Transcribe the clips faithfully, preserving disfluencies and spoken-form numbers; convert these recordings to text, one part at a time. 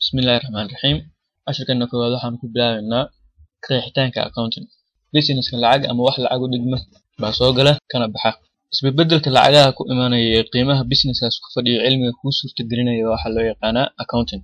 Bismillaahi Raxmaani Raxiim. Casharkeenna koowaad waxaan ku bilaabaynaa qeexitaanka accounting. Businesska lacag ama wax lacag u dhigma baa soo gala kana baxa. Isbedbedelka lacagaha ku imaanaya ee qiimaha businesskaas ku fadhiyo cilmiga kuu suurtagelinaya waxaa loo yaqaanaa accounting.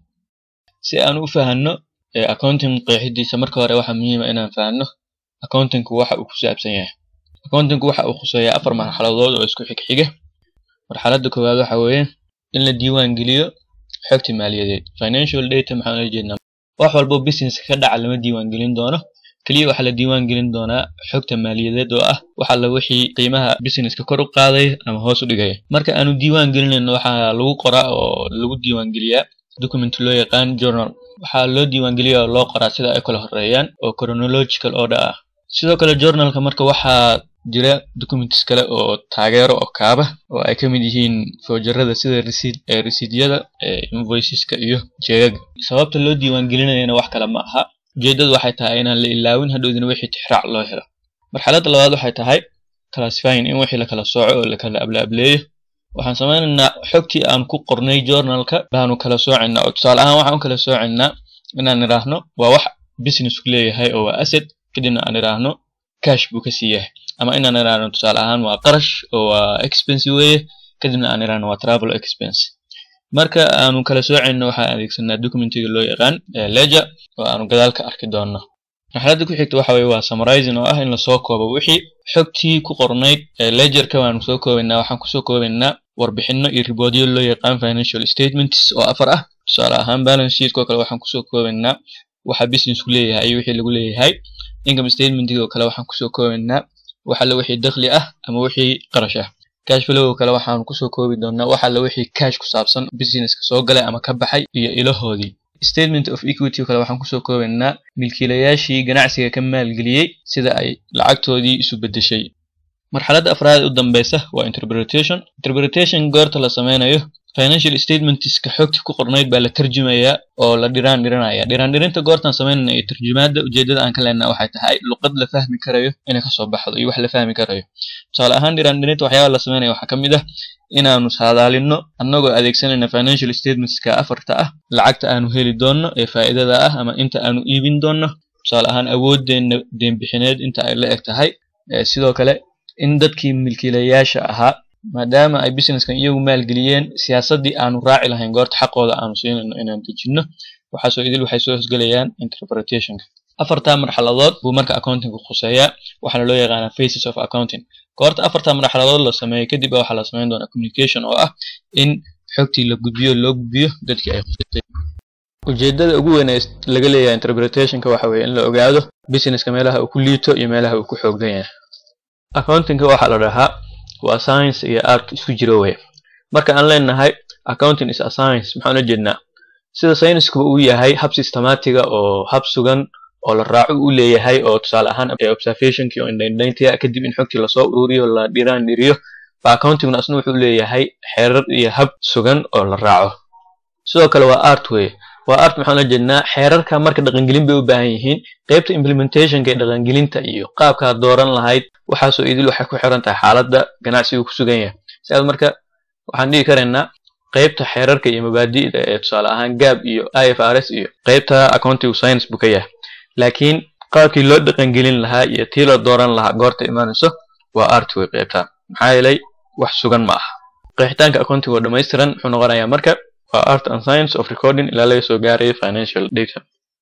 Si aan u fahanno ee accounting qeexidiisa marka hore waxaa muhiim ah inaan fahanno accounting waxa uu ku saabsan yahay. Accounting waxa uu khuseeyaa afar marxaladood oo isku xigxiga. Marxaladda koowaad waxa weeye in la diiwaan geliyo xogta maaliyadeed. Financial data maxaa loo jeednaa? Wax walba business ka dhaca lama diiwaan gelin doono. Kaliya waxa la diiwaan gelin doonaa xogta maaliyadeed oo ah waxa la wixii qiimaha businesska kor u qaaday ama hoos u dhigay. Marka aanu diiwaan gelinayno waxa lagu qoraa oo lagu diiwaan geliyaa document loo yaqaan journal. Waxa loo diiwaan geliyaa oo loo qoraa sida ay kala horeeyaan oo chronological order ah. Sidoo kale journalka marka waxa jira documents kale oo taageero oo kaaba oo ay ka mid yihiin foojarada sida receipt ee receiptyada ee invoiceska iyo jeegag. Sababta loo diiwaan gelinayna wax kale ma aha. Ujeedadu waxay tahay inaan la ilaawin hadhowdina wixii tixraac loo helo. Marxaladda labaad waxay tahay classifying in wixii la kala sooco oo la kala ablaableeyo. Waxaan sameynaynaa xogtii aan ku qornay journalka baanu kala soocinaa oo tusaale ahaan waxaan kala soocinaa inaan niraahno waa wax business ku leeyahay oo waa asset kadibna aan niraahno cash buu ka siiyahay ama inaan niraahno tusaale ahaan waa qarash oo waa expense weeye kadibna aan niraahno waa travel expense. Marka aanu kala soocino waxaan adeegsanaa documentiga loo yaqaan ledger oo aanu gadaal ka arki doono. Marxaladda ku xigta waxa weeye waa summarizing oo ah in la soo koobo wixii xogtii ku qornayd ee ledgerka waanu soo koobaynaa waxaan ku soo koobaynaa warbixino iyo reportyo loo yaqaan financial statements oo afar ah. Tusaale ahaan balance sheet koo kale waxaan ku soo koobaynaa waxa business ku leeyahay iyo wixii lagu leeyahay. Income statement oo kale waxaan ku soo koobaynaa waxa la wixii dakhli ah ama wixii qarash ah. Cash flow kale waxaan ku soo koobi doonaa waxa la wixii cash ku saabsan businesska soo galay ama ka baxay iyo ilahoodii. Statement of equity kale waxaan ku soo koobaynaa milkiilayaashii ganacsiga ka maalgeliyay sida ay lacagtoodii isu bedeshay. Marxaladda afraad u dambeysa waa interpretation. Interpretation goorta la sameynayo financial statements ka xogta ku qornayd baa la tarjumayaa oo la dhiraan dhiranaya. Dhiraan dhirinta goortan sameynayna ee tarjumaadda ujeedada aan ka leenahay waxay tahay luqad la fahmi karayo inay ka soo baxdo iyo wax la fahmi karayo. Tusaale ahaan dhiraan dhirinta waxyaabo la sameynayo waxa ka mid ah inaanu saadaalino annagoo adeegsanayna financial statements ka afarta ah lacagta aanu heli doono ee faa'iidada ah ama inta aanu iibin doono. Tusaale ahaan awoodeena deyn bixineed inta ay la eg tahay. Sidoo kale in dadkii milkiilayaasha ahaa maadaama ay businesskan iyagu maalgeliyeen siyaasadii aanu raaci lahayn goorta xaqooda aanu siinayno inaan dejinno waxa soo idil waxay soo hosgalayaan interpretationka. Afarta marxaladood buu marka accounting ku khuseeyaa waxaana loo yaqaanaa phases of accounting. Goorta afarta marxaladood la sameeyo kadib waxa la sameyn doonaa communication oo ah in xogtii la gudbiyo loo gudbiyo dadkii ay khusaytay. Ujeedada ugu weyn ee laga leeyahay interpretationka waxa weeye in la ogaado businesska meelaha uu ku liito iyo meelaha uu ku xooggan yahay. Accountingka waxa la dhahaa waa science iyo art isku jiro weey. Marka aan leenahay accounting is a science maxaan u jeednaa sida science-ku uu yahay hab systematic oo hab sugan oo la raaco u leeyahay oo tusaale ahaan observation-kii oo indhaynta kadib in xogtii la soo ururiyo la dhiraan dhiriyo ba accounting-na asna wuxuu leeyahay xeerar iyo hab sugan oo la raaco. Sidoo kale waa art weey. waa art maxaan u jeednaa xeerarka marka dhaqan gelin bay u baahan yihiin qaybta implementation-ka ee dhaqan gelinta iyo qaabka dooran lahayd waxa soo idil waxay ku xiran tahay xaaladda ganacsiga ku sugan yahay. Sidaas marka waxaan dhigi kareynaa qaybta xeerarka iyo mabaadi'da ee tusaale ahaan gaab iyo I F R S iyo qaybta accounting science buu ka yahay. Laakiin qaabkii loo dhaqan gelin lahaa iyo tii loo dooran lahaa goorta imaanayso waa art way qaybta. Maxaa yeelay wax sugan ma aha. Qeexitaanka accounting oo dhameystiran wuxuu noqonayaa marka waa art and science of recording ilaa laga soo gaaray financial data.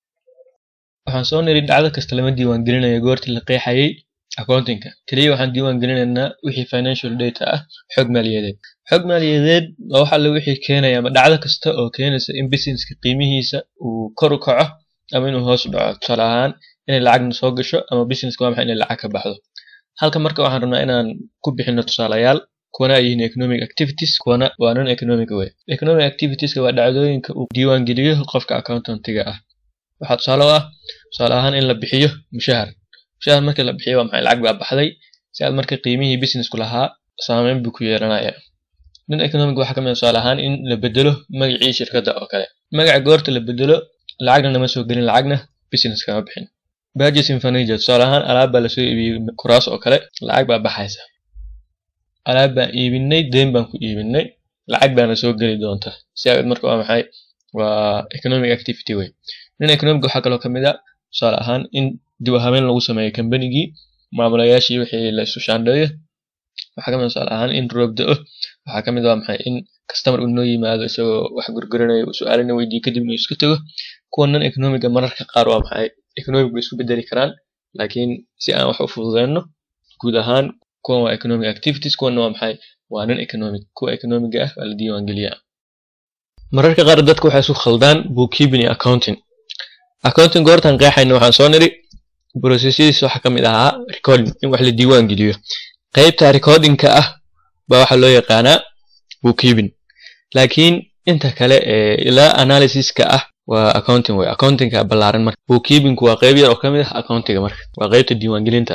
Waxaan soo niri dhacdo kasta lama diiwaan gelinayo goortii la qeexayay accounting-ka. Kaliya waxaan diiwaan gelinaynaa wixii financial data ah xog maaliyadeed. Xog maaliyadeed waa waxa la wixii keenaya ama dhacdo kasta oo keenaysa in businesska qiimihiisa uu kor u kaco ama inuu hoos u dhaco. Tusaale ahaan inay lacagna soo gasho ama businesska waa maxay inay lacag ka baxdo. Halka marka waxaan rabnaa inaan ku bixino tusaalayaal kuwana ay yihiin economic activities kuwana waa non economic way. Economic activities waa dhacdooyinka uu diiwaan geliyo qofka accountant-iga ah. Waxa tusaale ah tusaale ahaan in la bixiyo mushahar. Mushahar marka la bixiyo waa maxay lacag baa baxday si aad marka qiimihii businessku lahaa saameyn buu ku yeelanayaa. Non economic waxa ka mid ah tusaale ahaan in la bedelo magacii shirkadda oo kale. Magaca goorta la bedelo lacagna nama soo gelin lacagna business kama bixin. Purchasing furniture tusaale ahaan alaab baa la soo iibiyay kuraas oo kale lacag baa baxaysa. alaab baan iibinay deyn baan ku iibinay lacag baana soo gali doonta si aad marka waa maxay waa economic activity way nin economic waxa kale oo kamid ah tusaale ahaan in dib u habeyn lagu sameeyo kambanigii maamulayaashii wixii la isu shaandheeyo waxa kamid ah tusaale ahaan in roob da'o waxa kamid ah maxay in customer uu noo yimaado isagoo wax gurguranayo su'aalina weydiin kadib inuu iska tago kuwan non economic mararka qaar waa maxay economic way isku bedeli karaan laakiin si aan wax u fududeyno guud ahaan kuwan waa economic activities kuwan waa maxay waa non economic kuwa economic ah waa la diiwaan geliyaa mararka qaar dadku waxay isku khaldaan bookkeeping iyo accounting accounting goortan qeexayna waxaan soo niri processes waxa kamid ahaa recording in wax la diiwaan geliyo qaybta recording-ka ah baa waxa loo yaqaanaa bookkeeping laakiin inta kale ee ila analysis-ka ah waa accounting way accounting-ka balaaran marka bookkeeping waa qayb yar oo kamid ah accounting-ga marka waa qaybta diiwaan gelinta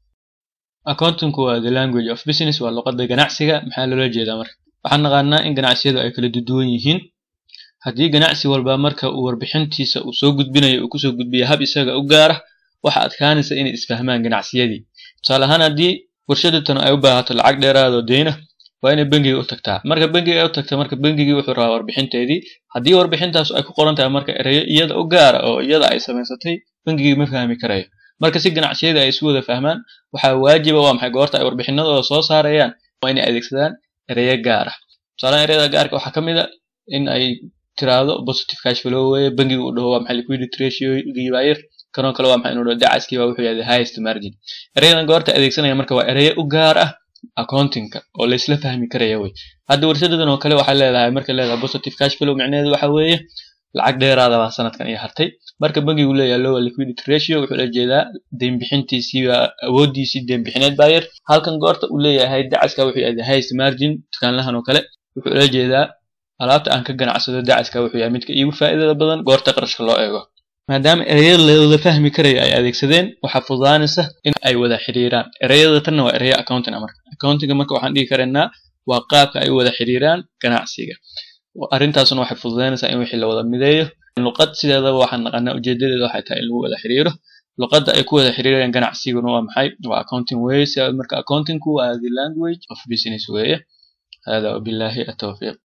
accounting waa the language of business waa luqadda ganacsiga maxaa loola jeedaa marka waxaan naqaanaa in ganacsiyadu ay kala duwan yihiin haddii ganacsi walba marka uu warbixintiisa uu soo gudbinayo uu kusoo gudbiyo hab isaga u gaar ah waxa adkaanaysa inay isfahmaan ganacsiyadii tusaale ahaan haddii warshadu tan ay u baahato lacag dheeraad oo deyn ah waa inay bangiga u tagtaa marka bangiga ay u tagtaa marka bangigii wuxuu rabaa warbixinteedii haddii warbixintaas ay ku qoran tahay marka ereyo iyada u gaar ah oo iyada ay samaysatay bangigii ma fahmi karayo marka si ganacsiyada ay isu wada fahmaan waxa waajib ah waa maxay goorta ay warbixinadooda soo saarayaan waa inay adeegsadaan ereyo gaar ah tusaale ereyada gaarka waxa kamid ah in ay tiraado positive cash flow way bangigu u dhaho waa maxay liquidity ratio gibayr kanoo kale waa maxay inuu dhaho dacaskii waa wuxuu yahay highest margin ereyadan goorta adeegsanaya marka waa ereyo u gaar ah accounting-ka oo la isla fahmi karaya way hadda warshadan oo kale waxa leedahay marka leedahay positive cash flow macnaheedu waxa weeye lacag dheeraad ah sanadkan iyo hartay marka bangigu leeyahay low liquidity ratio wuxuu la jeedaa deyn bixintiisii awoodiisii deyn bixineed bayr halkan goorta uu leeyahay dacaska wuxuu yahay highest margin tukaanlahan oo kale wuxuu la jeedaa alaabta aan ka ganacsado dacaska wuxuu yahay midka iigu faa'iidada badan goorta qarashka loo eego maadaama ereyada la wada fahmi karayo ay adeegsadeen waxa fududaanaysa in ay wada xiriiraan ereyada tan waa ereyo accounting marka accounting marka waxaan dhigi kareynaa waa qaabka ay wada xiriiraan ganacsiga arrintaasna waxay fududaanaysaa in wixii la wada mideeyo luqad sideedaba waxaan naqanaa ujeedadeedu waxay tahay in lagu wada xiriiro luqadda ay ku wada xiriirayaan ganacsiguna waa maxay waa accounting way marka accounting waa the language of business way hada billahi at-tawfiq